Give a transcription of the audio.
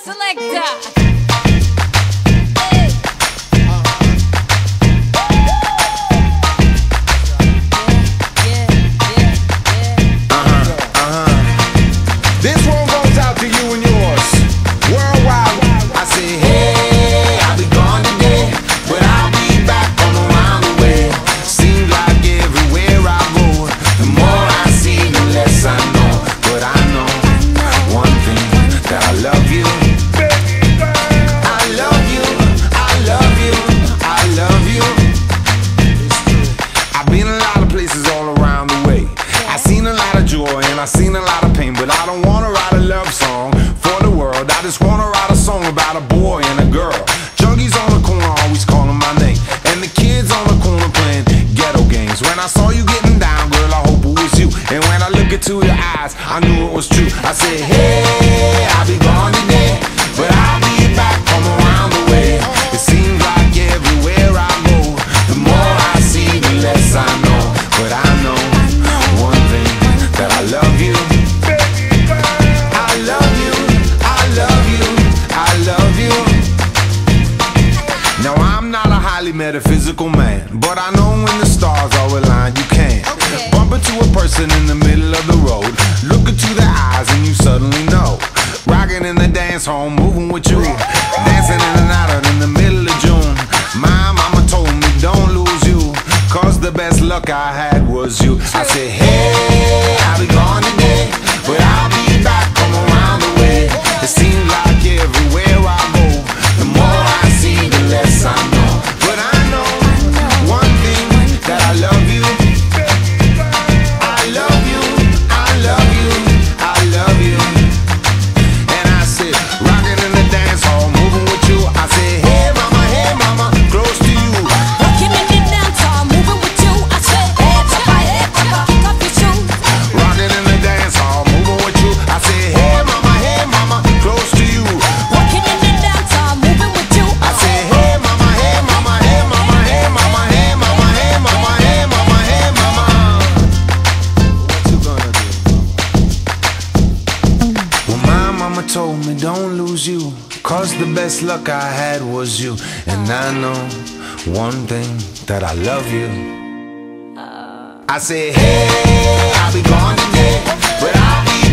selector. This one goes out to you and yours worldwide. I say, hey, I'll be gone today, but I'll be back from around the way. Seems like everywhere I go, the more I see, the less I know. But I know one thing, that I love you. I love you, I love you, I love you. I've been a lot of places all around the way. I've seen a lot of joy and I've seen a lot of pain, but I don't wanna write a love song for the world. I just wanna write a song about a boy and a girl. Junkies on the corner always calling my name, and the kids on the corner playing ghetto games. When I saw you getting down, girl, I hope it was you. And when I look into your eyes, I knew it was true. I said, hey, I'll be gone today, but I'll be back from around the way. It seems like everywhere I go, the more I see, the less I know. But I know one thing, that I love you. I love you, I love you, I love you. Now I'm not a highly metaphysical man, but I know when the stars are aligned, you can bump into a person in the middle of the road, look into their eyes and you suddenly know. Rocking in the dance hall, moving with you, dancing in and out in the middle of June. My mama told me don't lose you, cause the best luck I had was you. I said, hey, I'll be gone today, but I'll be back from around the way. It seems like everywhere I go, the more I see, the less I know. But I know one thing, that I love you. I love you, I love you, I love you. And I said, rocking in the dance hall, moving with you. I said, hey mama, close to you. Rocking in the dance hall, moving with you. I said, hey papa, kick off your shoes. Rocking in the dance hall, moving with you. I said, hey mama, close to you. Rocking in the dance hall, moving with you. I said, hey mama, hey mama, hey mama, hey mama, hey mama, hey mama, hey mama, hey mama. What you gonna do? Well, my mama told me don't lose you, cause the best luck I had was you. And I know one thing, that I love you. I said, hey, I'll be gone today, but I'll be